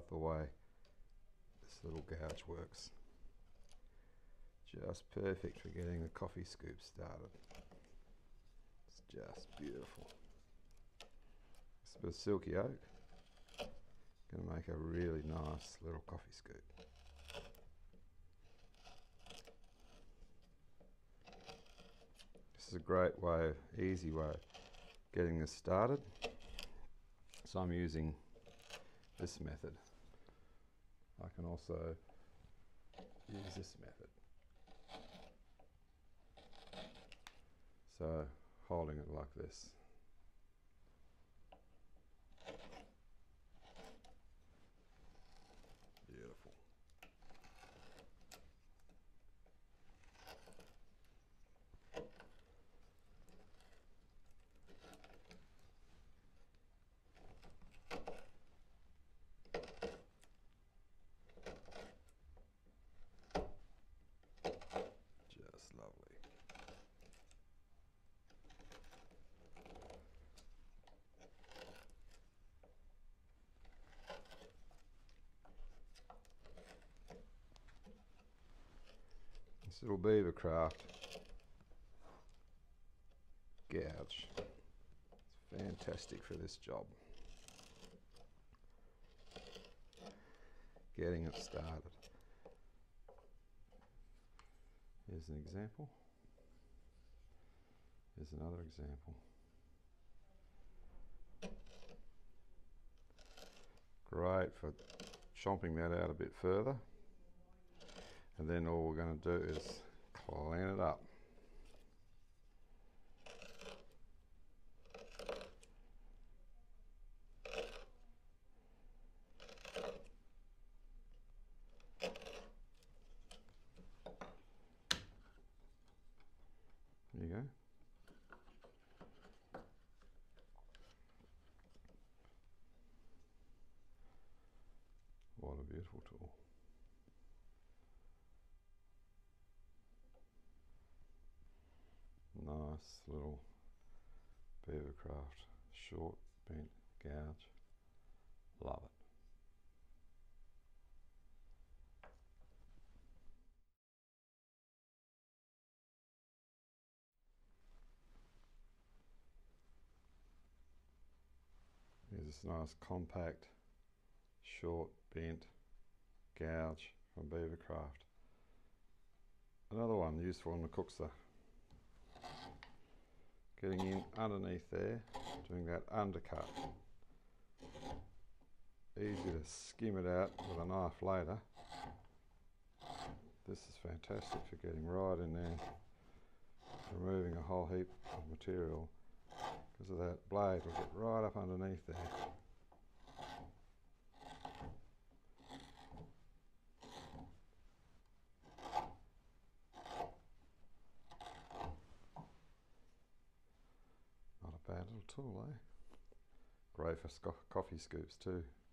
love the way this little gouge works. Just perfect for getting the coffee scoop started. It's just beautiful. It's a bit of silky oak. Going to make a really nice little coffee scoop. This is a great way, easy way of getting this started. So I'm using this method. I can also use this method. So holding it like this. Beautiful. Just lovely. This little BeaverCraft gouge, it's fantastic for this job. Getting it started. Here's an example. Here's another example. Great for chomping that out a bit further. And then all we're going to do is clean it up. There you go. What a beautiful tool. Nice little BeaverCraft short bent gouge. Love it. Here's this nice compact short bent gouge from BeaverCraft. Another one useful on the Kuksa. Getting in underneath there, doing that undercut. Easy to skim it out with a knife later. This is fantastic for getting right in there, removing a whole heap of material. Because of that blade will get right up underneath there. Not a bad little tool, eh? Great for coffee scoops too.